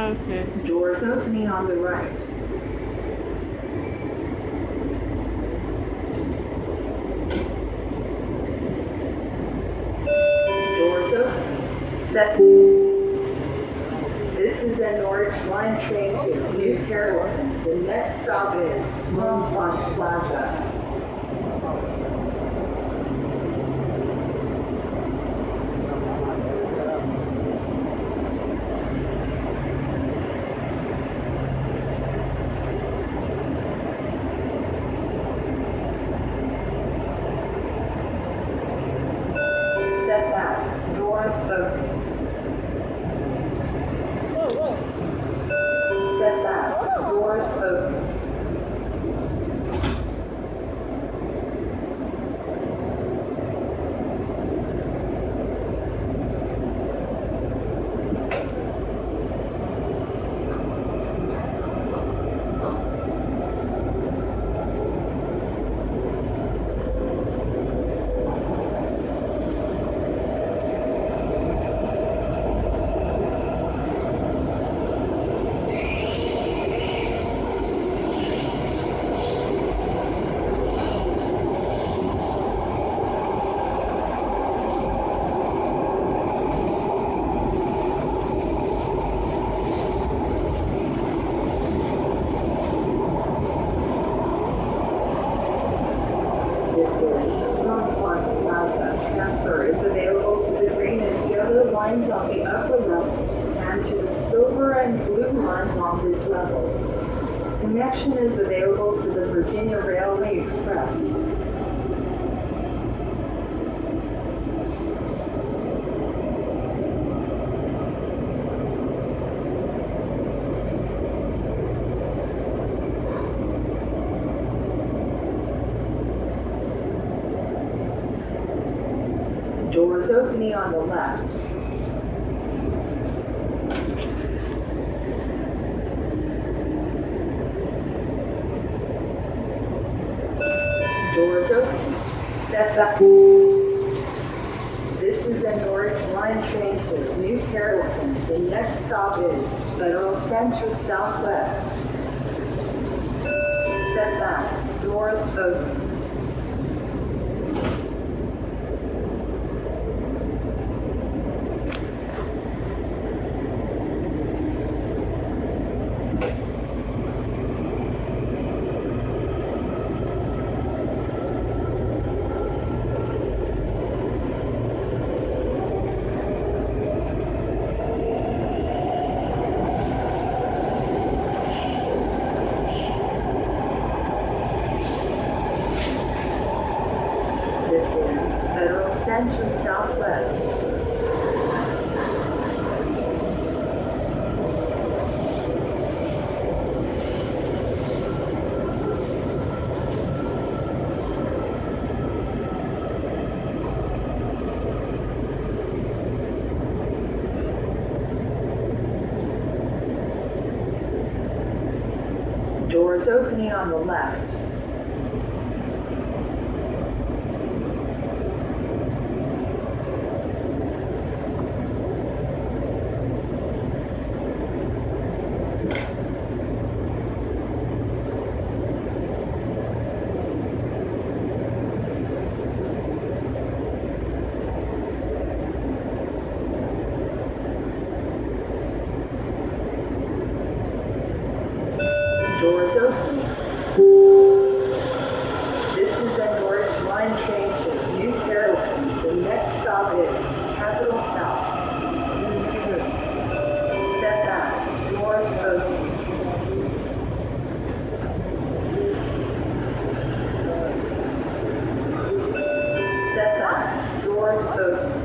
Okay. Doors opening on the right. Doors open. Set. This is a Norwich Line train to New Carrollton. The next stop is Montfont Plaza. Set back. Doors open. Set back. Doors open. Transfer is available to the green and yellow lines on the upper level and to the silver and blue lines on this level. Connection is available to the Virginia Railway Express. Doors opening on the left. Doors open. Step back. This is a Norwich Line train to New Carrollton. The next stop is Federal Center Southwest. Step back. Doors open. This is Federal Center Southwest. Doors opening on the left. Doors open. This is a Norwich Line train to New Carrollton. The next stop is Capital South. Step back. Doors open. Step back. Doors open.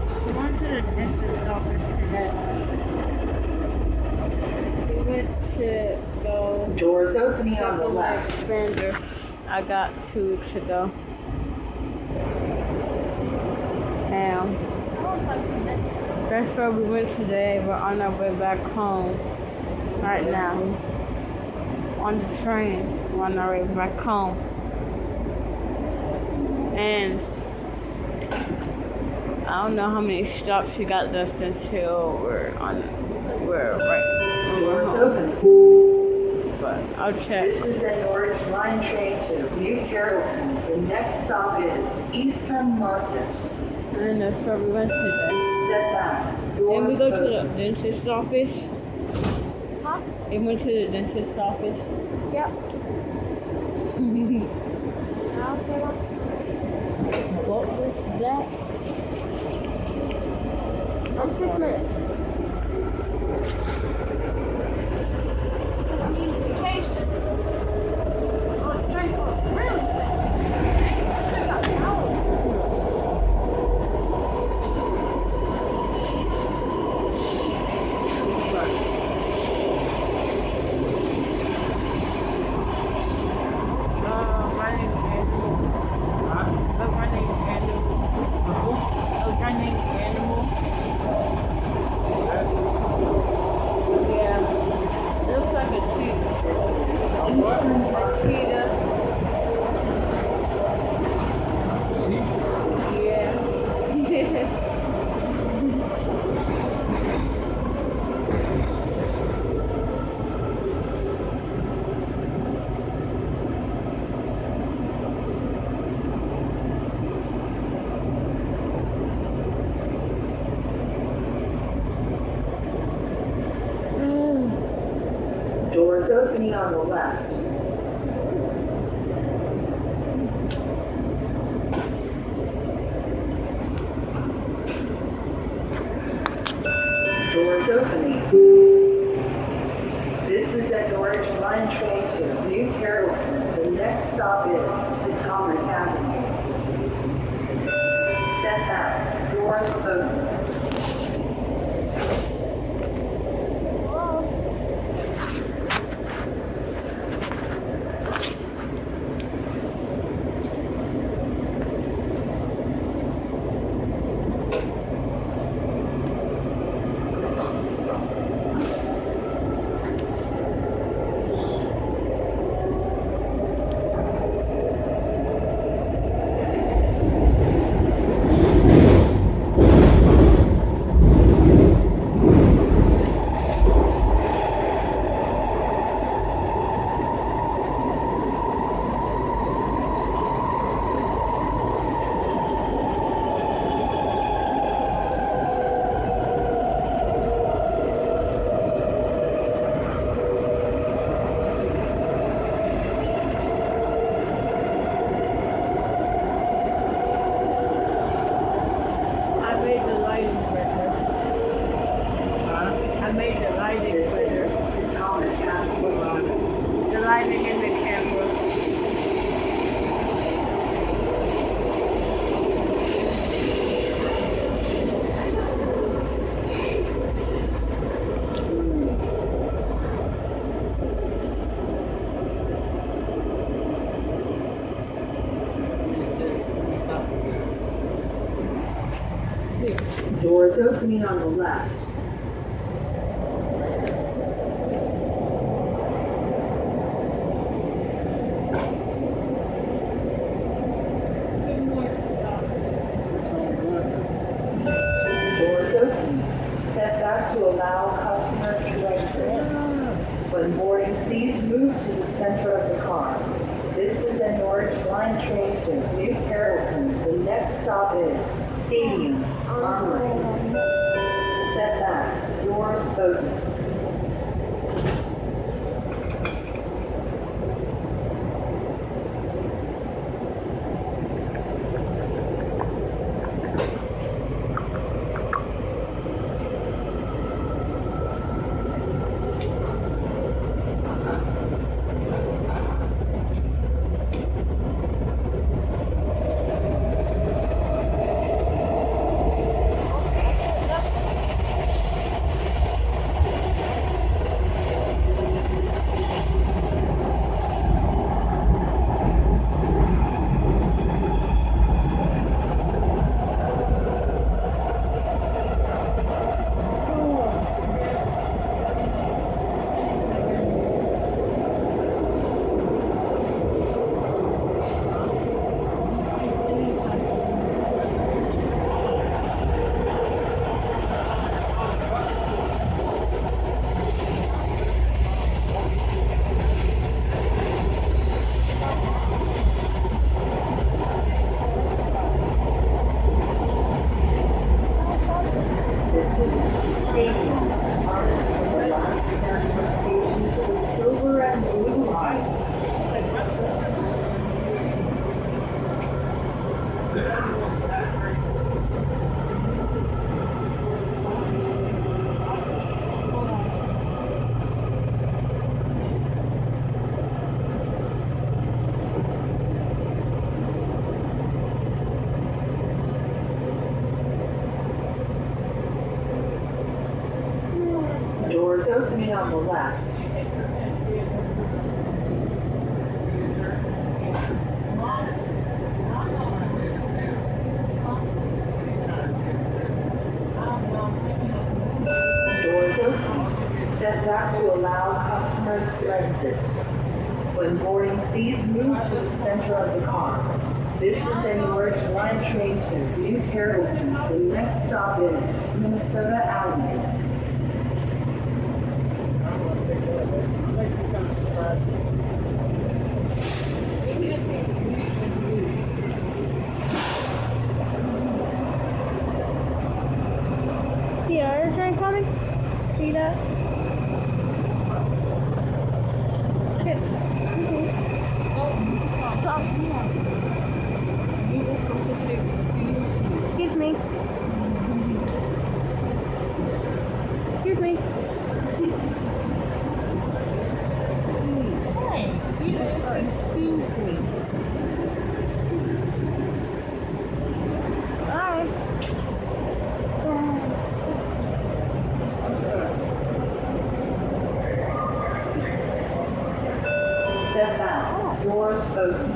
I went to the dentist's office today. We went to go Doors opening on the get my left. expander I got 2 weeks ago. And that's where we went today. We're on our way back home right now. On the train. We're on our way back home. And I don't know how many stops we got left until we're Doors home. open. But I'll check. This is an Orange Line train to New Carrollton. The next stop is Eastern Market. And that's where we went today. Step back. Then we Doors go to the open. dentist's office. Huh? We went to the dentist's office. Yep. Okay. What was that? I'm 6 minutes. Communication. On the train going really fast. I got hours. My name is Animal. My name is Animal. My name is Animal. Yeah. It looks like a cheetah. A cheetah. Yeah. Doors opening on the left. Doors opening. This is an Orange Line train to New Carrollton. The next stop is Potomac Avenue. Step back. Doors open. Doors opening on the left. Doors open. Step back to allow customers to exit. When boarding, please move to the center of the car. This is an Orange Line train to New Carrollton. The next stop is Stadium, Online. Step back. Doors open. stations are the last transfer stations to the Silver and Blue lines. Doors opening on the left. Doors open. Step back to allow customers to exit. When boarding, please move to the center of the car. This is an Emerge Line train to New Carrollton. The next stop is Minnesota Avenue. See another train coming? See that? Yes. Stop. Excuse me. Excuse me. Excuse me. Alright. Step back. Doors open.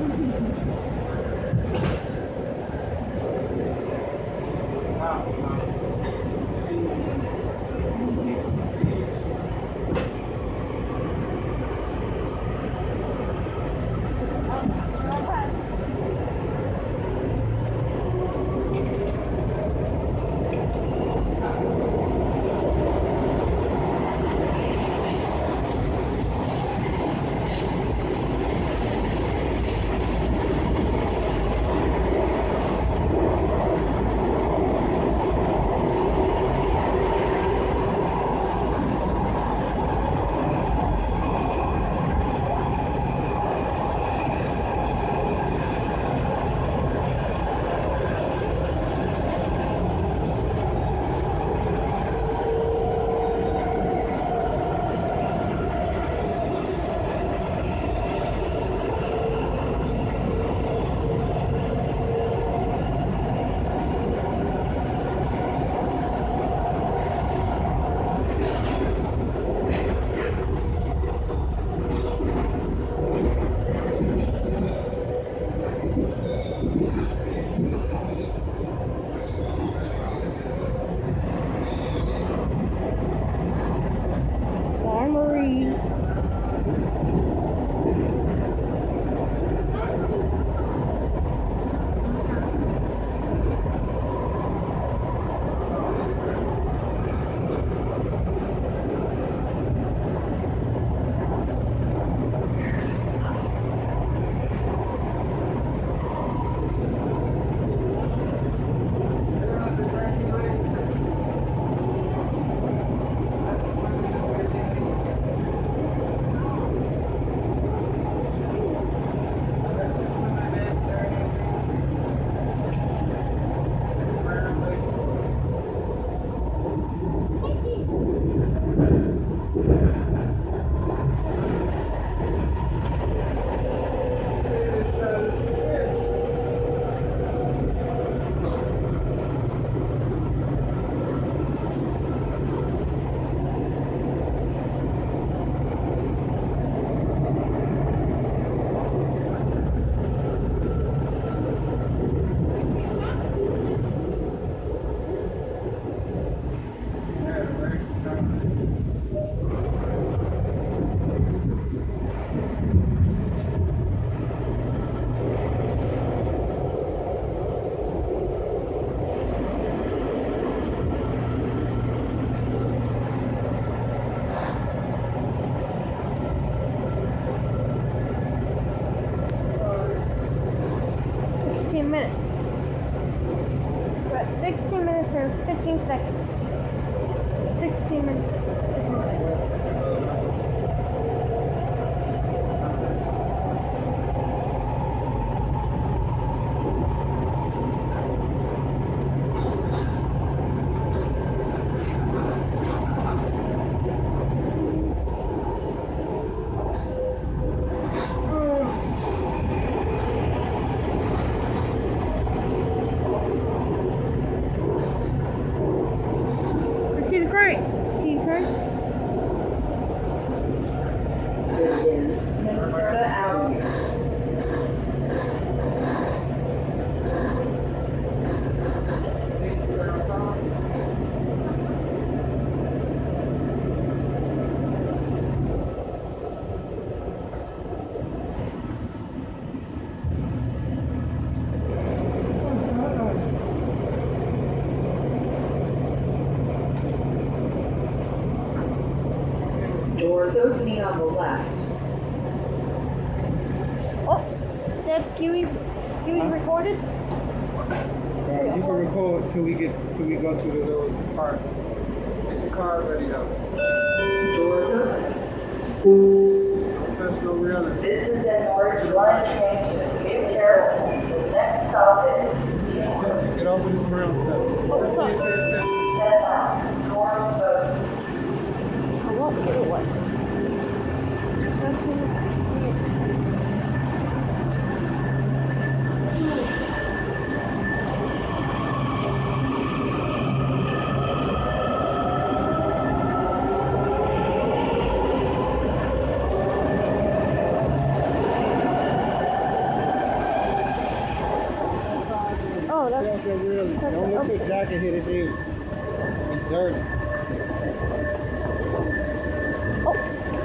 Armory. Minutes. We're at 16 minutes and 15 seconds. 16 minutes. See the crane? See the crane? This is Minnesota Avenue. Doors opening on the left. Oh, Dad, can we record this? You can record till we go to the little part. Get your car ready though. Doors open. Don't touch no railing. This is an orange line train to be careful. The next stop is Attention, get over this rail step. Oh, sorry. Pay attention. 10 miles. Doors open. I won't get away. Let's see. Oh, Get off that's your railing. Don't let your jacket hit it, dude. It's dirty. oh.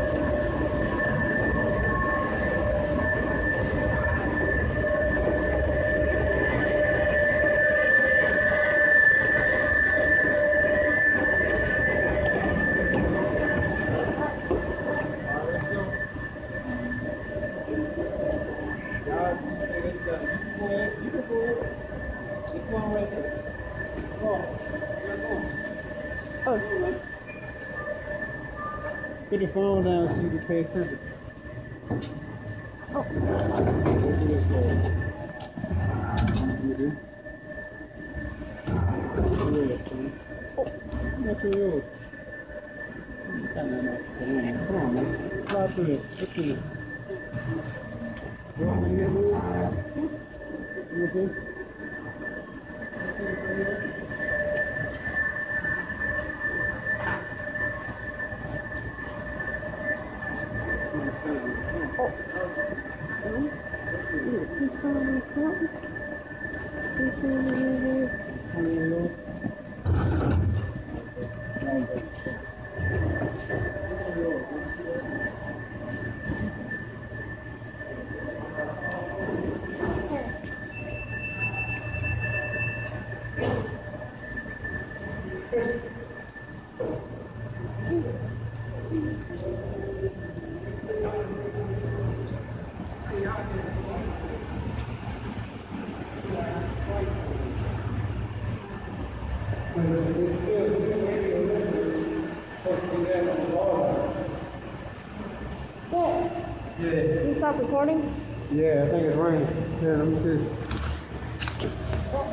Alright, let's go. God, you say this stuff. You can go ahead. You can go ahead. This one right there. Come on. Let's go. Oh. Put your phone down so you can pay attention. Oh. Go to this way. You do? What's yours? Come on, man. Fly through it. Look through it. You want me to get moved? You okay? He's on the front. He's on the Can you stop recording? Yeah, I think it's raining. Yeah, let me see. Oh,